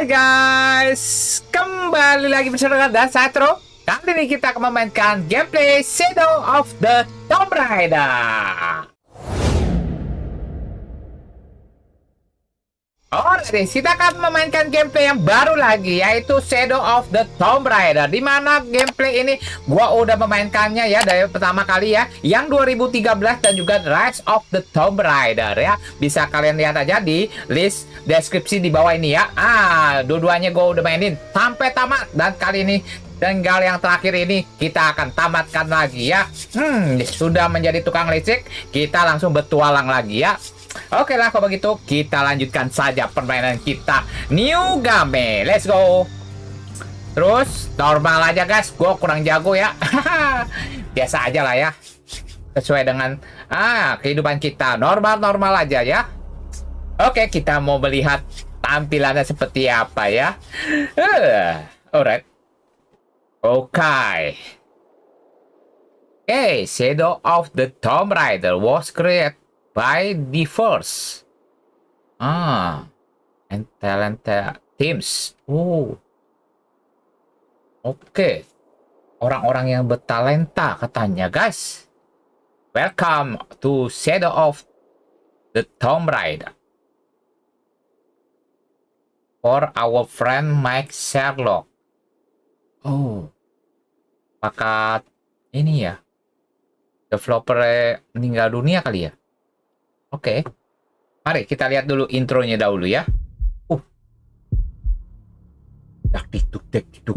Hai guys, kembali lagi bersama dengan Dasatro. Kali ini kita akan memainkan gameplay Shadow of the Tomb Raider. Oke, kita akan memainkan gameplay yang baru lagi, yaitu Shadow of the Tomb Raider. Dimana gameplay ini gua udah memainkannya ya dari pertama kali ya, yang 2013 dan juga Rise of the Tomb Raider ya. Bisa kalian lihat aja di list deskripsi di bawah ini ya. Dua-duanya gua udah mainin sampai tamat, dan kali ini tinggal yang terakhir ini kita akan tamatkan lagi ya. Sudah menjadi tukang licik, kita langsung bertualang lagi ya. Oke lah, kalau begitu kita lanjutkan saja permainan kita. New game, let's go. Terus normal aja guys, gue kurang jago ya. Biasa aja lah ya, sesuai dengan kehidupan kita, normal aja ya. Oke, kita mau melihat tampilannya seperti apa ya. Alright. Oke. Shadow of the Tomb Raider was created by the first and talented teams. Oke. Orang-orang yang bertalenta katanya guys. Welcome to Shadow of the Tomb Raider. For our friend Mike Sherlock. Apakah ini ya, developer meninggal dunia kali ya? Oke, mari kita lihat dulu intronya dahulu ya. Dak diduk dek diduk.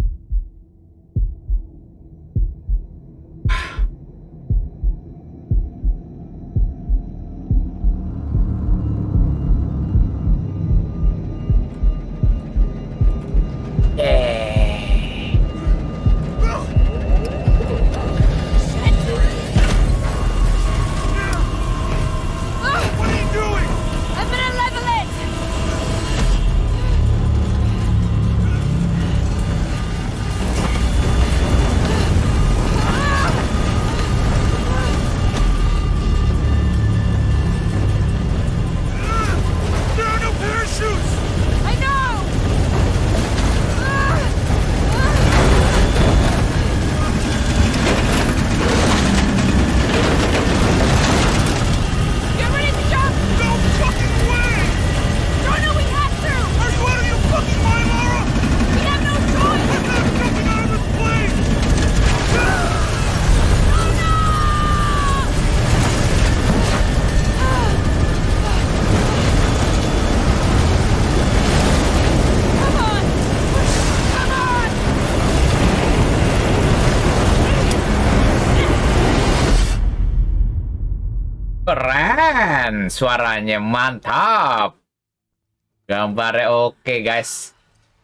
Keren, suaranya mantap, gambarnya oke guys.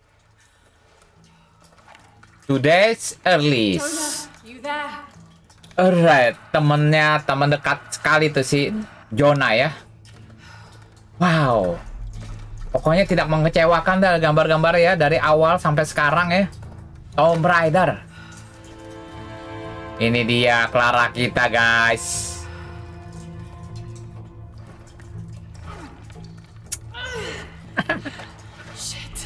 Today's Earlies. Alright, temen dekat sekali tuh si Jonah ya. Wow, pokoknya tidak mengecewakan dah gambar-gambar ya, dari awal sampai sekarang ya. Tomb Raider. Ini dia Clara kita guys. Shit.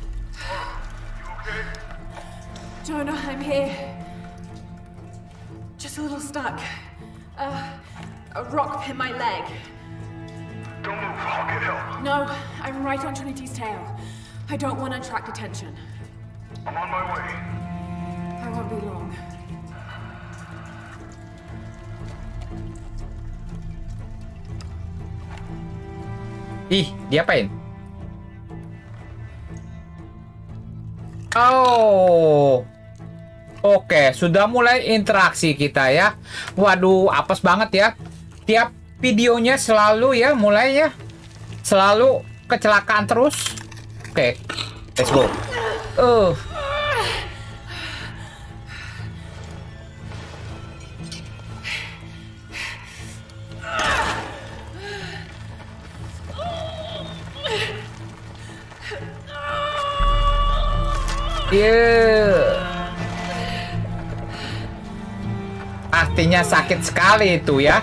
Jonah, I'm here. Just a little stuck. A rock hit my leg. Don't move, I'll get help. No, I'm right on Trinity's tail. I don't want to attract attention. I'm on my way. I won't be long. Ih, dia apain? Oke, sudah mulai interaksi kita ya. Waduh, apes banget ya. Tiap videonya selalu ya, mulai ya, selalu kecelakaan terus. Oke, let's go. Artinya sakit sekali itu ya.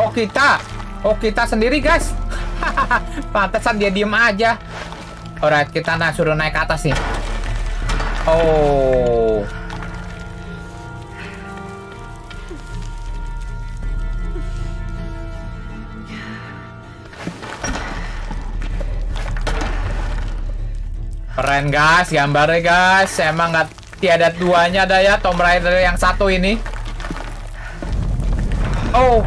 Oh, kita sendiri, guys. Pantesan dia diem aja. Alright, kita suruh naik ke atas nih. Oh. Keren guys, gambarnya guys. Emang nggak tiada duanya ada ya Tomb Raider yang satu ini. Oh.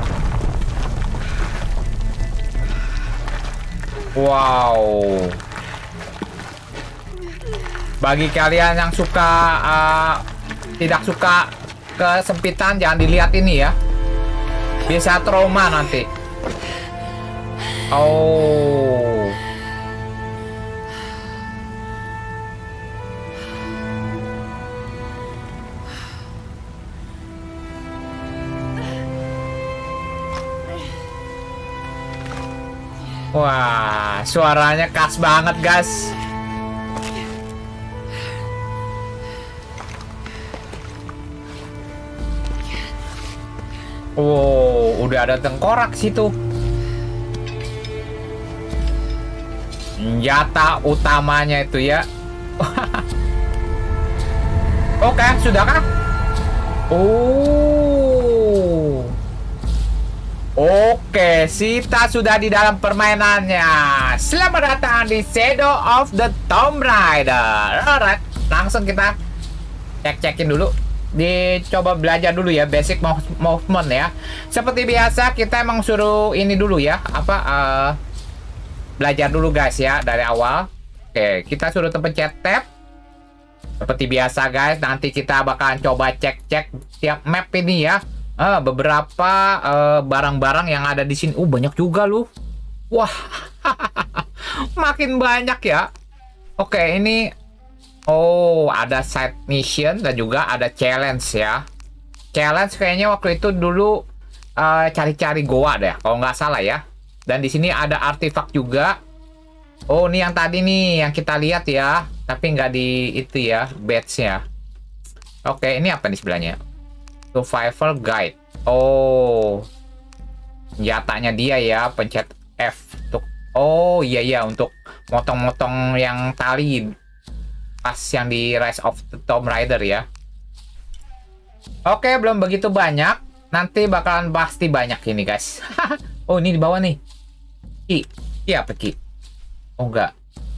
Wow. Bagi kalian yang suka tidak suka kesempitan, jangan dilihat ini ya. Bisa trauma nanti. Oh. Wah, suaranya khas banget, guys. Wow, udah ada tengkorak situ. Senjata utamanya itu ya. Oke, sudahkah? Oh. Oke, kita sudah di dalam permainannya. Selamat datang di Shadow of the Tomb Raider. Alright, langsung kita cek-cekin dulu. Dicoba belajar dulu ya, basic movement ya. Seperti biasa kita emang suruh ini dulu ya, belajar dulu guys ya dari awal. Oke, kita suruh pencet tab. Seperti biasa guys, nanti kita bakalan coba cek-cek tiap map ini ya. Beberapa barang-barang yang ada di sini. Banyak juga loh. Wah, makin banyak ya. Oke, ini ada side mission dan juga ada challenge ya. Challenge kayaknya waktu itu dulu cari-cari goa deh, kalau nggak salah ya. Dan di sini ada artefak juga. Oh, ini yang tadi nih yang kita lihat ya, tapi nggak di itu ya, badge-nya. Oke, ini apa nih sebelahnya? Survival Guide. Oh, senjatanya dia ya, pencet F untuk. Oh iya untuk motong-motong yang tali pas yang di Rise of the Tomb Raider ya. Oke, belum begitu banyak. Nanti bakalan pasti banyak ini guys. Oh, ini di bawah nih. Ki apa Ki? Oh enggak.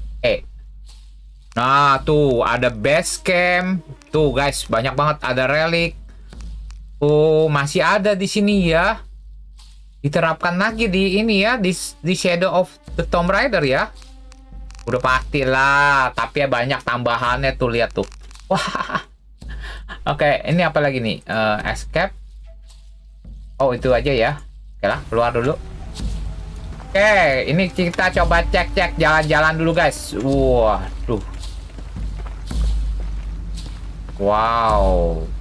Nah tuh ada base camp. Tuh guys, banyak banget, ada relik. Oh, masih ada di sini ya. Diterapkan lagi di ini ya, di Shadow of the Tomb Raider ya. Udah pastilah, tapi ya banyak tambahannya tuh, lihat tuh. Wah. Oke, ini apa lagi nih? Escape. Oh, itu aja ya. Oke lah, keluar dulu. Oke, ini kita coba cek-cek jalan-jalan dulu guys. Waduh. Wow.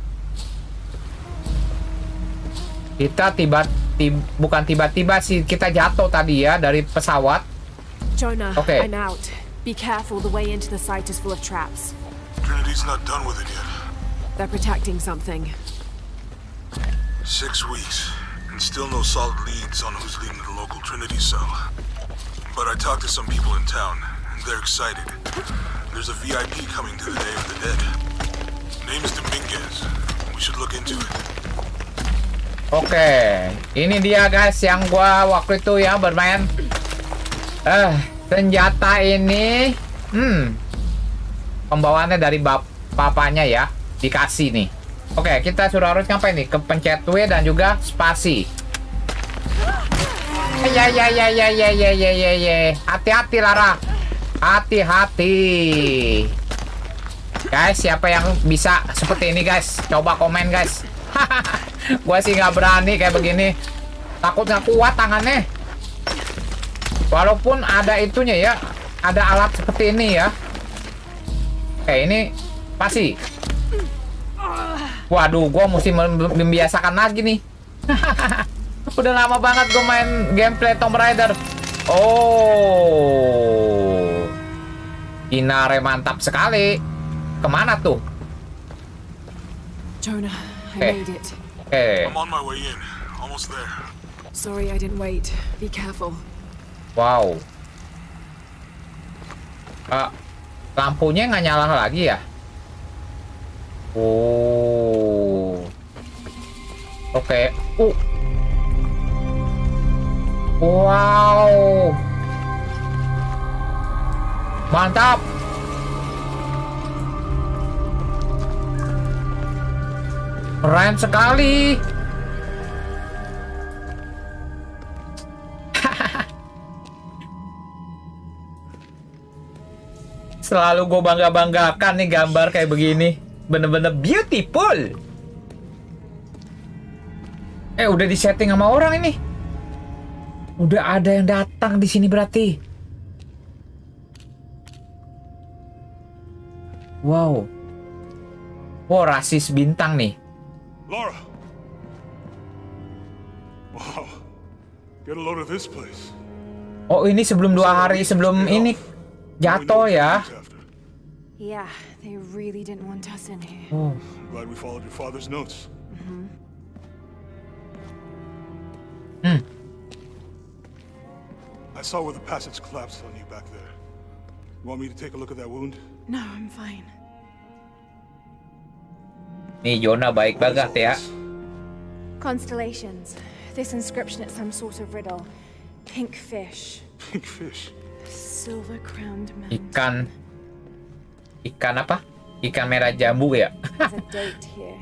Kita bukan tiba-tiba sih, kita jatuh tadi ya dari pesawat. Jonah, Okay. I'm out. Be careful, the way into the site is full of traps. Trinity's not done with it yet. They're protecting something. 6 weeks, and still no solid leads on who's leading the local Trinity cell. But I talked to some people in town, and they're excited. There's a VIP coming to the Day of the Dead. Name is Dominguez. We should look into it. Oke, ini dia guys yang gua waktu itu ya bermain. Senjata ini, pembawaannya dari bapaknya ya, dikasih nih. Oke, kita suruh harus ngapain nih? Kepencet W dan juga spasi. Ya. Hati-hati Lara, hati-hati. Guys, siapa yang bisa seperti ini guys? Coba komen guys. Gua sih nggak berani kayak begini, takut nggak kuat tangannya. Walaupun ada itunya ya, ada alat seperti ini ya. Oke, ini pasti. Waduh, gua mesti membiasakan lagi nih. Udah lama banget gue main gameplay Tomb Raider. Oh, Inare mantap sekali. Kemana tuh? Jonah, I made it. I'm on my way in. Almost there. Sorry I didn't wait. Be careful. Wow. Lampunya nggak nyala lagi ya? Oh. Oke. Wow. Mantap. Keren sekali. Selalu gue bangga-banggakan nih gambar kayak begini. Bener-bener beautiful. Udah disetting sama orang ini. Udah ada yang datang di sini berarti. Wow. Wow, rasis bintang nih. Laura! Wow. Get a load of this place. Oh, ini sebelum 2 hari sebelum ini jatuh ya. Yeah, they really didn't want us in here. Oh. Glad we followed your father's notes. I saw where the passage collapsed on you back there. You want me to take a look at that wound? No, I'm fine. Nih Jonah baik banget ya. Constellations. This inscription is some sort of riddle. Pink fish. Pink fish. Silver-crowned mountain. Ikan apa? Ikan merah jambu ya? There's a date here.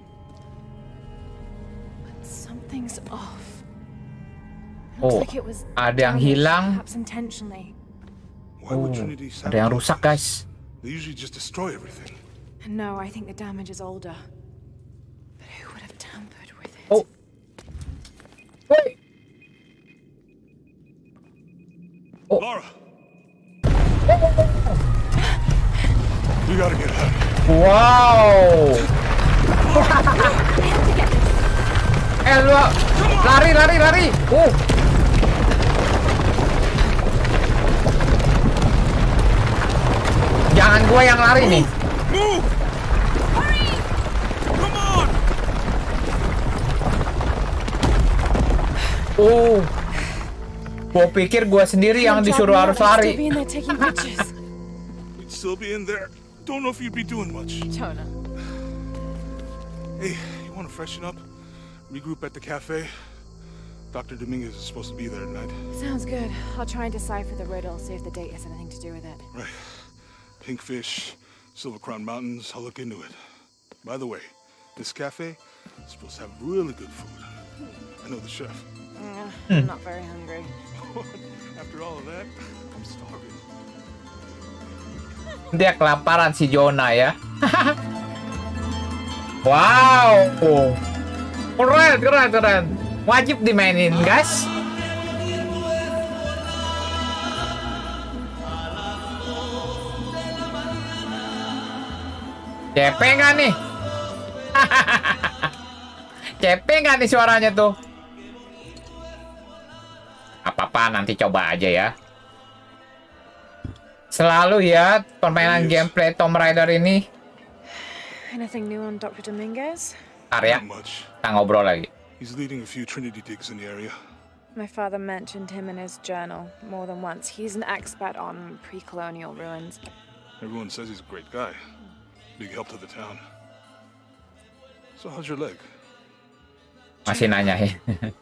But something's off. Looks like it was ada yang hilang. Perhaps intentionally. Why would Trinity Ada yang rusak, guys. They usually just destroy everything. No, I think the damage is older. But who would have tampered with it? Oh. Wait. Oh. Laura! We gotta get out. Wow. Lu lari. Jangan gua yang lari nih. Move! Hurry! Come on! Gua pikir gua sendiri yang disuruh harus lari. We'd still be in there. Don't know if you'd be doing much. Jonah. Hey, you want to freshen up? Regroup at the cafe? Dr. Dominguez is supposed to be there tonight. Sounds good. I'll try and decipher the riddle, see if the date has anything to do with it. Right. Pink fish, Silver Crown Mountains, I'll look into it. By the way, this cafe is supposed to have really good food. I know the chef. I'm not very hungry. After all of that, I'm starving. Dia kelaparan si Jonah ya. Wow. Keren. Wajib dimainin, guys. Cepet nggak nih? Cepet nggak nih suaranya tuh? Apa-apa nanti coba aja ya. Selalu ya permainan gameplay Tomb Raider ini. Anything new on Dr. Dominguez? Arya, Not much. kita ngobrol lagi. He's leading a few Trinity digs in the area. My father mentioned him in his journal more than once. He's an expert on pre-colonial ruins. Everyone says he's a great guy. Big help to the town. So how's your leg? Masih nanya ya.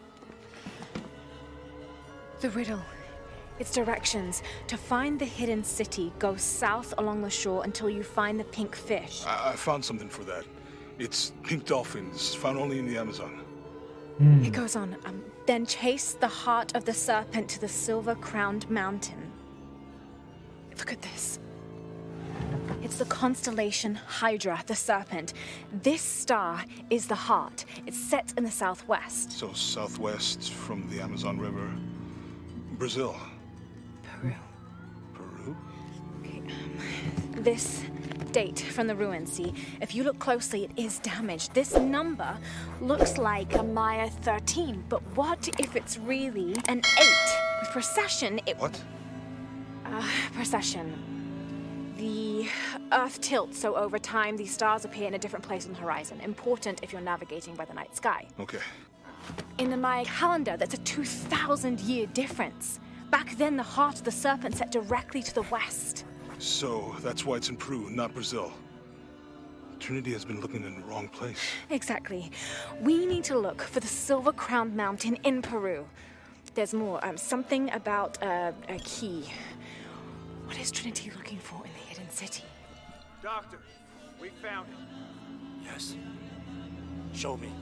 The riddle. Its directions. To find the hidden city, go south along the shore until you find the pink fish. I found something for that. It's pink dolphins, found only in the Amazon. It goes on. Then chase the heart of the serpent to the silver-crowned mountain. Look at this. It's the constellation Hydra, the serpent. This star is the heart. It's set in the southwest. So southwest from the Amazon River. Brazil. Peru. Peru? Okay, this date from the ruins, see? If you look closely, it is damaged. This number looks like a Maya 13, but what if it's really an 8? With precession, it... What? Precession. The Earth tilts, so over time, these stars appear in a different place on the horizon. Important if you're navigating by the night sky. Okay. In the Maya calendar, that's a 2,000-year difference. Back then, the heart of the serpent set directly to the west. So, that's why it's in Peru, not Brazil. Trinity has been looking in the wrong place. Exactly. We need to look for the Silver Crowned Mountain in Peru. There's more. Something about a key. What is Trinity looking for in the hidden city? Doctor, we found it. Yes. Show me.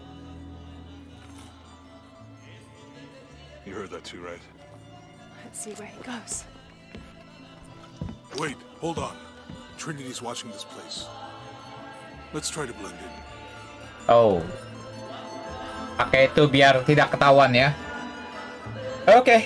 You heard that too, right? Let's see where he goes. Wait, hold on. Trinity's watching this place. Let's try to blend in. Oh. Pakai itu biar tidak ketahuan ya. Oke.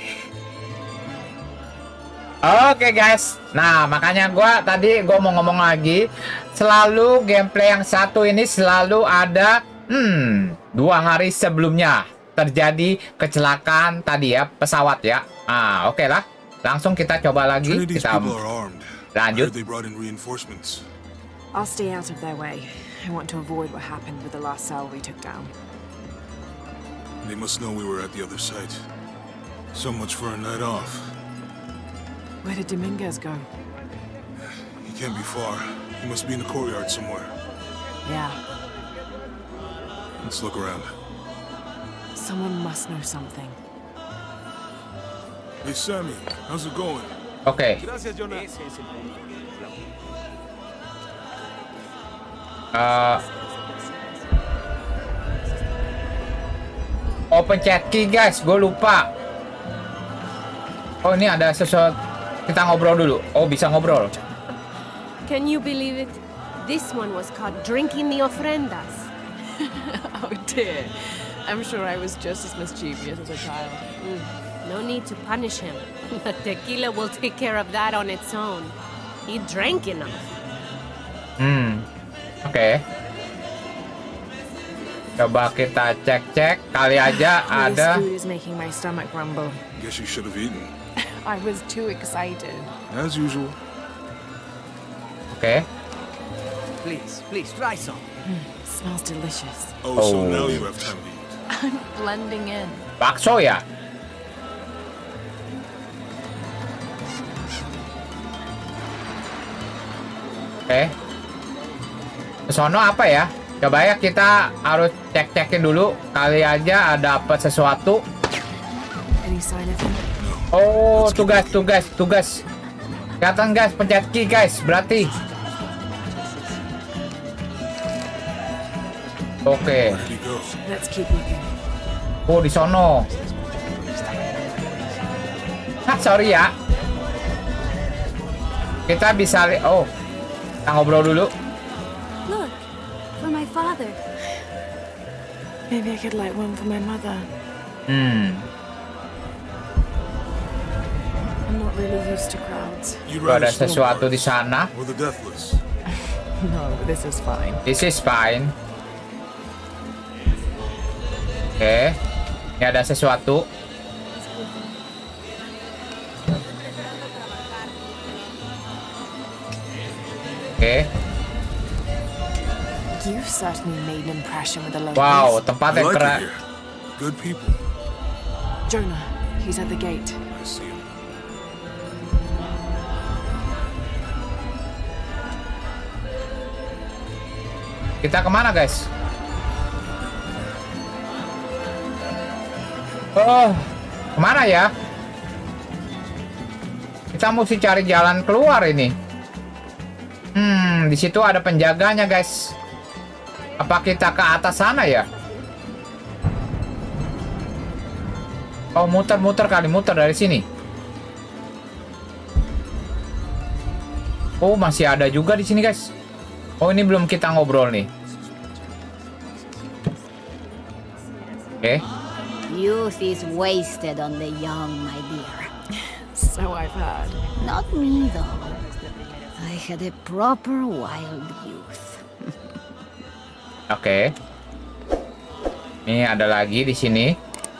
Oke guys. Nah, makanya gua mau ngomong lagi, selalu gameplay yang satu ini selalu ada 2 hari sebelumnya terjadi kecelakaan tadi ya, pesawat ya. Oke lah. Langsung kita coba lagi. Trinity's Kita people are armed. lanjut. They brought in reinforcements. I'll stay out of their way. I want to avoid what happened with the last cell we took down. They must know we were at the other site. So much for a night off. Where did Dominguez go? He can't be far. He must be in the courtyard somewhere. Yeah, Let's look around. someone must know something. Hey, Sammy, how's it going? Oke. Gracias, Jonah. Oh, pencet key guys, gue lupa. Oh, ini ada sesuatu. Kita ngobrol dulu. Oh, bisa ngobrol. Can you believe it? This one was caught drinking the ofrendas. Oh dear. I'm sure I was just as mischievous as a child. No need to punish him. The tequila will take care of that on its own. He drank enough. Oke. Coba kita cek-cek. Kali aja This ada. food is making my stomach rumble. Guess you should have eaten. I was too excited. As usual. Oke. Please, try some. Smells delicious. Oh, so now you have time to eat. I'm blending in. Bakso ya? Oke. Kesono apa ya? Coba ya, kita harus cek-cekin dulu. Kali aja dapat sesuatu. Any sign of him? Oh, tugas. Kelihatan guys, pencet key guys, berarti. Oke. Where did he go? Let's keep looking. Oh, di sono. Sorry ya. Kita bisa kita ngobrol dulu. Look, for my father. Maybe I could light one for my mother. Hmm. I'm not really used to crowds. You'd Ada rather storm sesuatu di guards sana. or the deathless? No, this is fine. This is fine. Oke. Ini ada sesuatu. Oke. You've certainly made an impression with the locals. Wow, tempatnya I like keren. it here. Good people. Jonah, he's at the gate. I see him. Kita kemana guys? Oh, kemana ya? Kita mesti cari jalan keluar ini. Di situ ada penjaganya guys. Apa kita ke atas sana ya? Oh, muter-muter kali, muter dari sini. Oh, masih ada juga di sini guys. Oh, ini belum kita ngobrol nih. Oke. Youth is wasted on the young, my dear. So I've heard. Not me, though. I had a proper wild youth. Oke. Ini ada lagi di sini.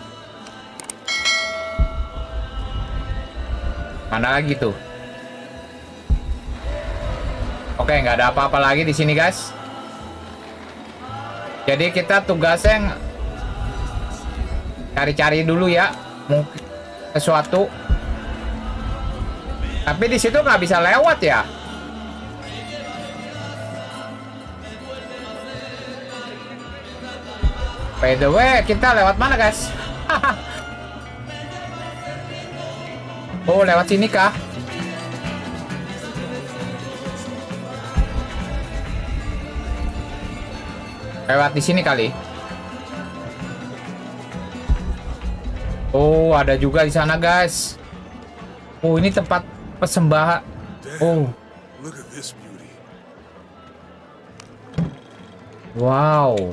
Mana lagi tuh? Oke, nggak ada apa-apa lagi di sini, guys. Jadi kita tugasnya Cari-cari dulu ya, mungkin sesuatu. Tapi di situ nggak bisa lewat ya. By the way, kita lewat mana, guys? Oh, lewat sini kah? Lewat di sini kali. Oh, ada juga di sana, guys. Oh, ini tempat persembahan. Oh. Look at this beauty. Wow.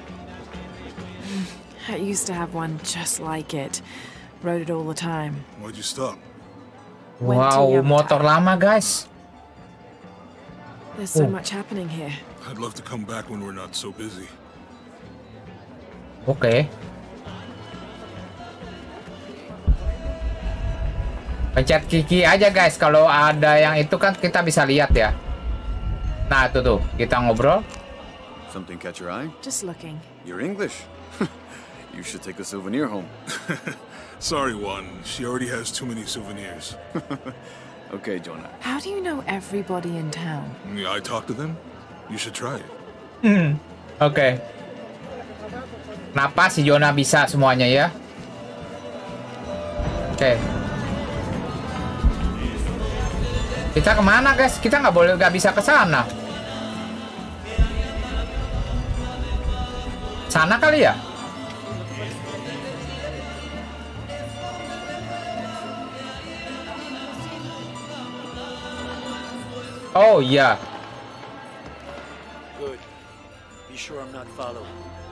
I used to have one just like it. Rode it all the time. Why'd you stop? Wow, motor lama, guys. There's so much happening here. I'd love to come back when we're not so busy. Oke. Pencet Kiki aja, guys. Kalau ada yang itu kan kita bisa lihat ya. Nah, itu tuh. Kita ngobrol. Something catch your eye? Just looking. You're English. You should take a souvenir home. Sorry, Juan. She already has too many souvenirs. Okay, Jonah. How do you know everybody in town? Yeah, I talked to them. You should try it. Oke. Kenapa si Jonah bisa semuanya ya? Oke. Kita kemana, guys? Kita nggak bisa ke sana. Sana kali ya? Oh iya. Good. Be sure I'm not followed.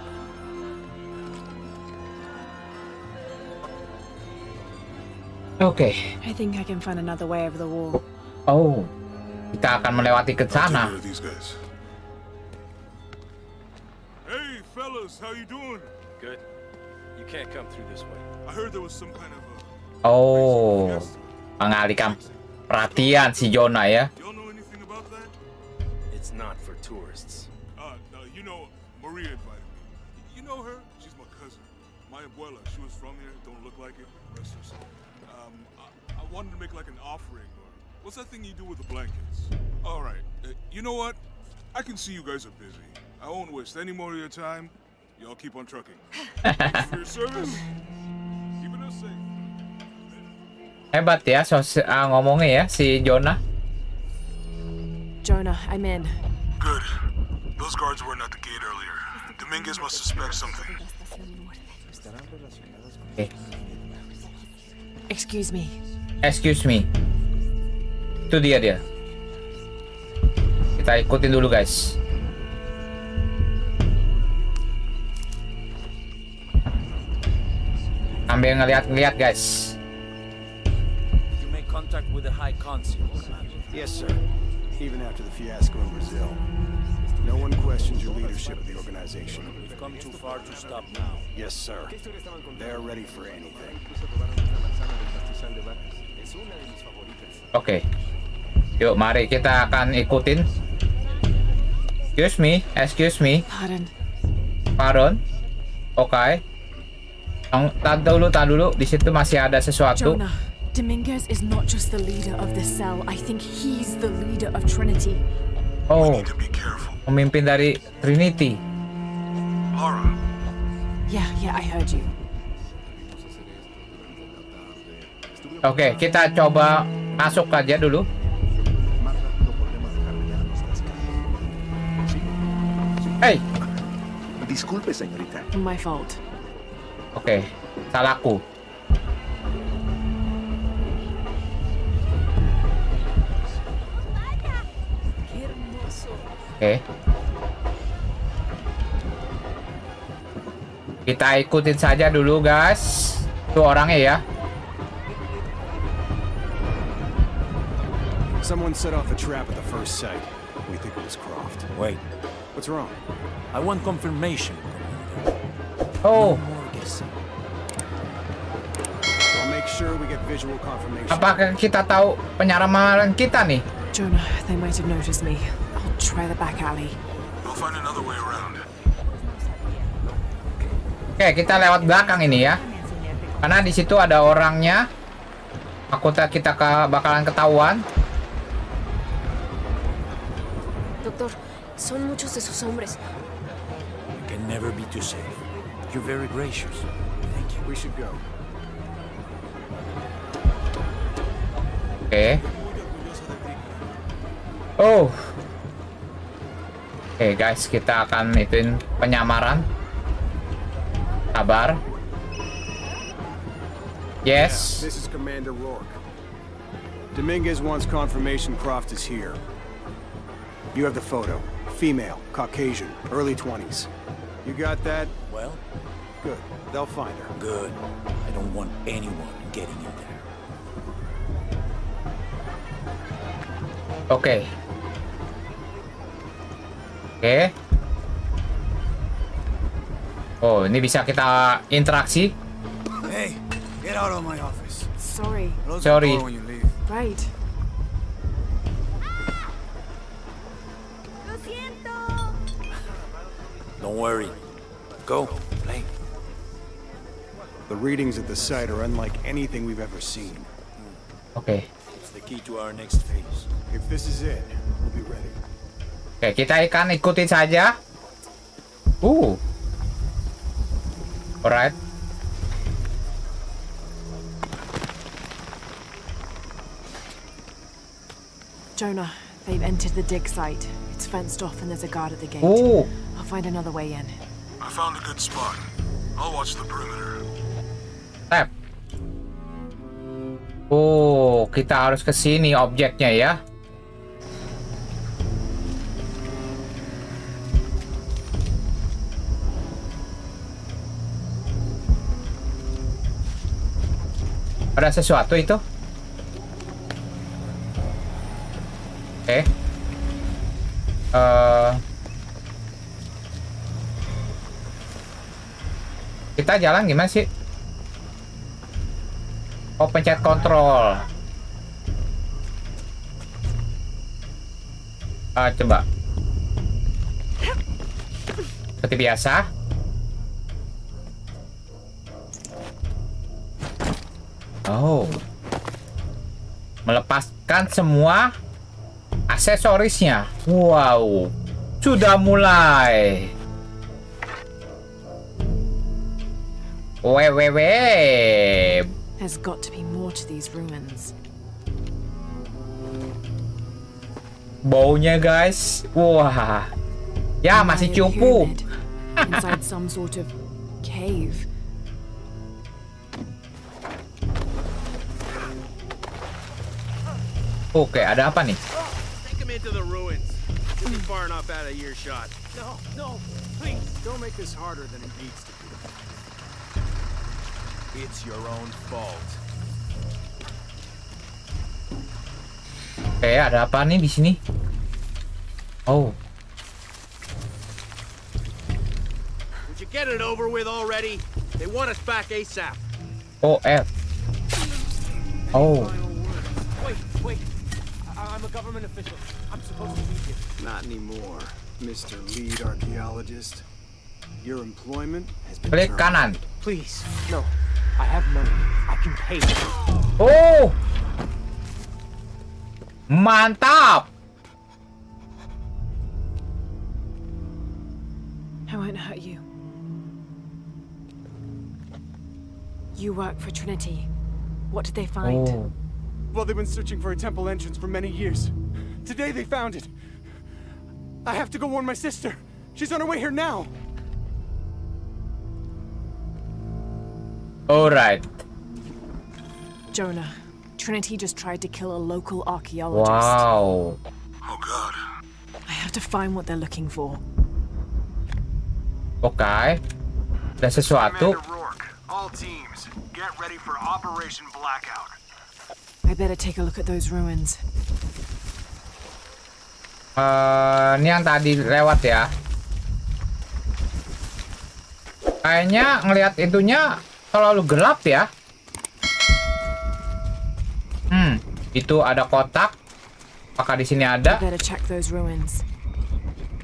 Oke. I think I can find another way over the wall. Oh, kita akan melewati ke I'll take sana. care of these guys. Hey, fellas, how you doing? Good. You can't come through this way. I heard there was some kind of a... Oh, mengalihkan perhatian si Jonah ya. Y'all know anything about that? It's not for tourists. No, you know, Maria invited me. You know her? She's my cousin. My abuela, she was from here. Don't look like it. Rest her soul. I wanted to make like an offering. Or what's that thing you do with the blankets? All right. You know what? I can see you guys are busy. I won't waste any more of your time. Y'all keep on trucking. Thanks for your service. Keeping us safe. Hebat ya ngomongnya ya si Jonah. Jonah, I'm in. Good. Those guards weren't at the gate earlier. Dominguez must suspect something. Okay. Excuse me. Excuse me. Itu dia. Kita ikutin dulu, guys. Sambil ngeliat-ngeliat, guys. You make contact with the High Consul. Yes, sir. Even after the fiasco in Brazil. No one questions your leadership of the organization. We've come too far to stop now. Yes, sir. They're ready for anything. Oke. Yuk, mari kita akan ikutin. Excuse me. Pardon. Oke. Tahan dulu. Di situ masih ada sesuatu. Jonah, Dominguez is not just the leader of the cell. I think he's the leader of Trinity. Oh, pemimpin dari Trinity. Laura. Yeah, I heard you. Oke, kita coba masuk aja dulu. Hey. Disculpe, señorita. My fault. Oke, salahku. Oke. Kita ikutin saja dulu, guys. Itu orangnya ya. Someone set off a trap at the first site. We think it was Croft. Wait. What's wrong? I want confirmation. Oh. I'll make sure we get visual confirmation. Apakah kita tahu penyamaran kita nih? Jonah, they might have noticed me. I'll try the back alley. We'll find another way around. Oke, kita lewat belakang ini ya. Karena di situ ada orangnya. Aku tak kita bakalan ketahuan. Doctor, son muchos esos hombres. You can never be too safe. You're very gracious. Thank you. We should go. Oke. Oh. Oke guys, kita akan ituin penyamaran. Sabar. Yes. This is Commander Rourke. Dominguez wants confirmation Croft is here. You have the photo. Female, Caucasian, early 20s. You got that? Well? Good. They'll find her. Good. I don't want anyone getting in there. Oke. Oke. Oh, ini bisa kita interaksi. Hey, get out of my office. Sorry. Close the Sorry. door when you leave. Right. Don't worry. Go. Play. The readings at the site are unlike anything we've ever seen. Oke. It's the key to our next phase. If this is it, we'll be ready. Oke, kita akan ikutin saja. Alright. Jonah, they've entered the dig site. It's fenced off and there's a guard at the gate. I'll find another way in. I found a good spot. I'll watch the perimeter. Tap. Kita harus ke sini objeknya ya. Ada sesuatu itu? Oke. Kita jalan gimana sih? Oh, pencet kontrol. Coba. Seperti biasa. Oh. Melepaskan semua aksesorisnya. Wow. Sudah mulai. There's got to be more to these ruins. Baunya guys. Wah. Ya, masih cupu. Inside some sort of cave. Oke, ada apa nih? Take him into the ruins. Should be far enough out of earshot. No, please. Don't make this harder than it needs to be. It's your own fault. Oke, ada apa nih di sini? Oh. Would you get it over with already? They want us back ASAP. Oh, F. Oh. Wait. I'm a government official. I'm supposed to be here. Not anymore, Mr. Lead Archaeologist. Your employment has been Klik kanan. Please, no. I have money. I can pay you. Oh. Mantap. I won't hurt you. You work for Trinity. What did they find? Oh. Well, they've been searching for a temple entrance for many years. Today they found it. I have to go warn my sister. She's on her way here now. Alright. Jonah, Trinity just tried to kill a local archaeologist. Wow. Oh God. I have to find what they're looking for. Oke. Ada sesuatu. Commander Rourke, all teams, get ready for Operation Blackout. I better take a look at those ruins. Ini yang tadi lewat ya. Kayaknya ngelihat itunya terlalu gelap ya. Itu ada kotak. Apakah di sini ada? I better check those ruins.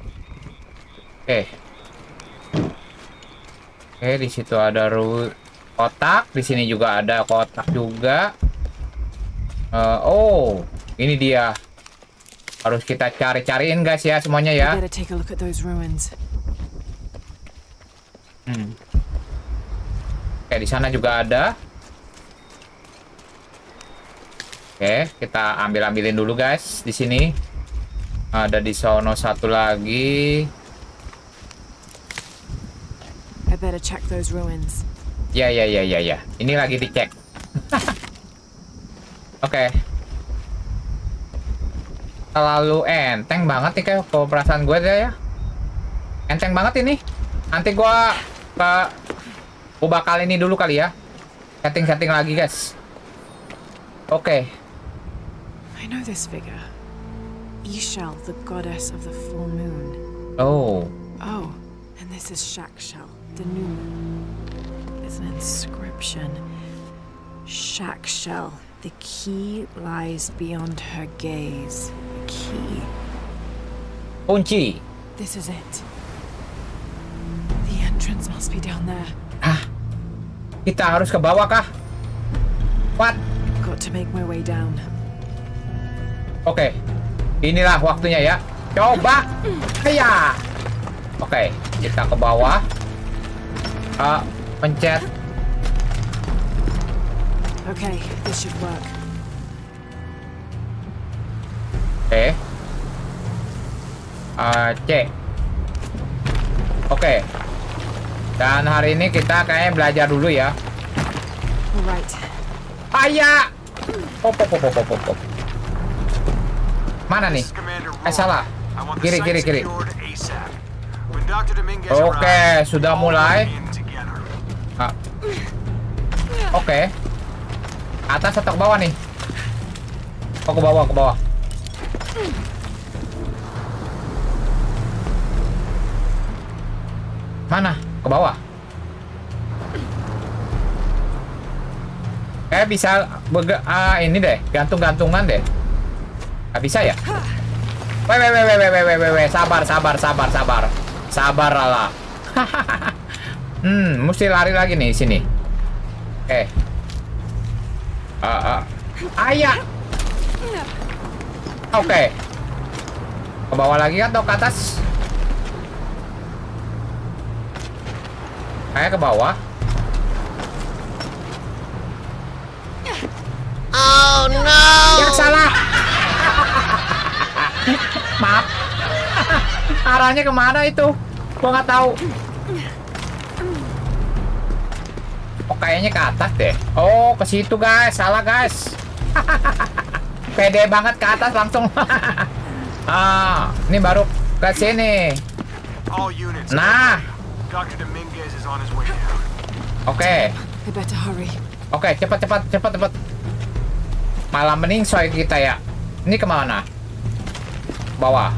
Oke, di situ ada Kotak, di sini juga ada kotak juga. Oh, ini dia. Harus kita cari-cariin guys ya semuanya ya. Oke, di sana juga ada. Oke, kita ambilin dulu guys di sini. Ada di sono satu lagi. I better check those ruins. Ya. Ini lagi dicek. Oke. Terlalu enteng banget nih kayak perasaan gue deh ya. Enteng banget ini. Nanti gue bakal ini dulu kali ya. Setting lagi guys. Oke. I know this figure. Ishal, the goddess of the full moon. Oh, and this is Shakshal, the new moon. There's an inscription. Shakshal, the key lies beyond her gaze. The key. Kunci. This is it. The entrance must be down there. Kita harus ke bawah kah? What? Got to make my way down. Oke. Inilah waktunya ya. Coba. Iya. Oke, kita ke bawah. Pencet. Okay, this should work. Oke. C. Oke. Dan hari ini kita kayaknya belajar dulu ya. Alright. Ayah. Hop. Mana nih? Salah. Kiri. Oke, sudah mulai. Oke. Atas atau ke bawah nih? Oh, ke bawah. Mana? Ke bawah. Bisa ini deh, gantung-gantungan deh. Gak bisa ya? Weh, sabar. Sabar lah. Mesti lari lagi nih sini. Ayah. Oke. Ke bawah lagi atau ke atas? Kayak ke bawah. Oh no! Yang salah. Maaf. Arahnya kemana itu? Gua nggak tahu. Oh, kayaknya ke atas deh. Oh, ke situ guys. Salah guys. Pede banget ke atas langsung. Ini baru ke sini. Nah. Oke. Oke, cepat. Malah mending soal kita ya. Ini kemana? Bawah.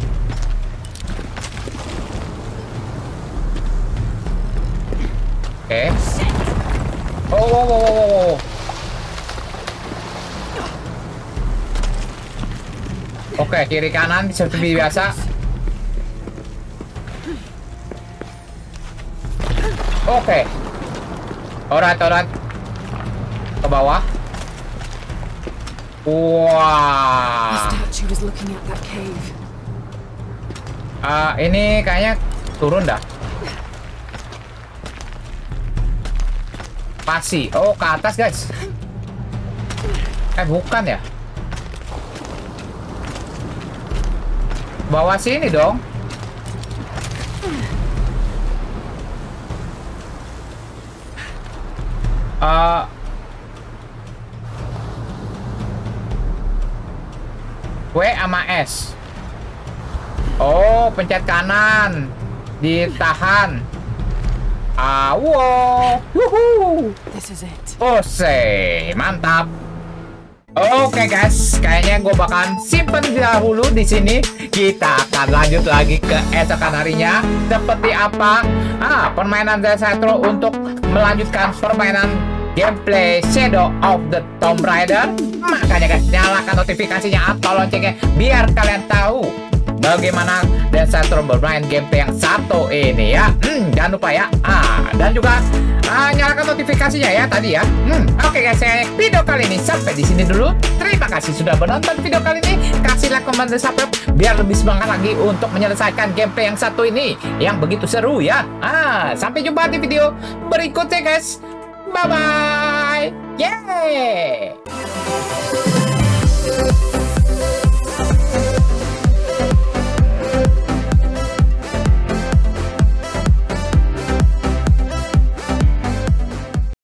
Oke. Oh. Oke, kiri kanan seperti biasa. Oke. Alright. Ke bawah. Wah. Ini kayaknya turun dah. Pasti. Oh, ke atas guys. Bukan ya? Bawah sini dong. W sama S. Oh, pencet kanan. Ditahan. Wow. This is it. Mantap. Oke guys, kayaknya gue bakalan simpen dahulu di sini. Kita akan lanjut lagi ke esokan harinya. Seperti apa permainan Zetro untuk melanjutkan permainan gameplay Shadow of the Tomb Raider. Makanya guys, nyalakan notifikasinya atau loncengnya biar kalian tahu bagaimana dan saya terus bermain gameplay yang satu ini ya. Jangan lupa ya. Dan juga nyalakan notifikasinya ya tadi ya. Oke guys, video kali ini sampai di sini dulu. Terima kasih sudah menonton video kali ini. Kasih like, komen, dan subscribe biar lebih semangat lagi untuk menyelesaikan gameplay yang satu ini yang begitu seru ya. Sampai jumpa di video berikutnya guys. Bye bye. Yeay.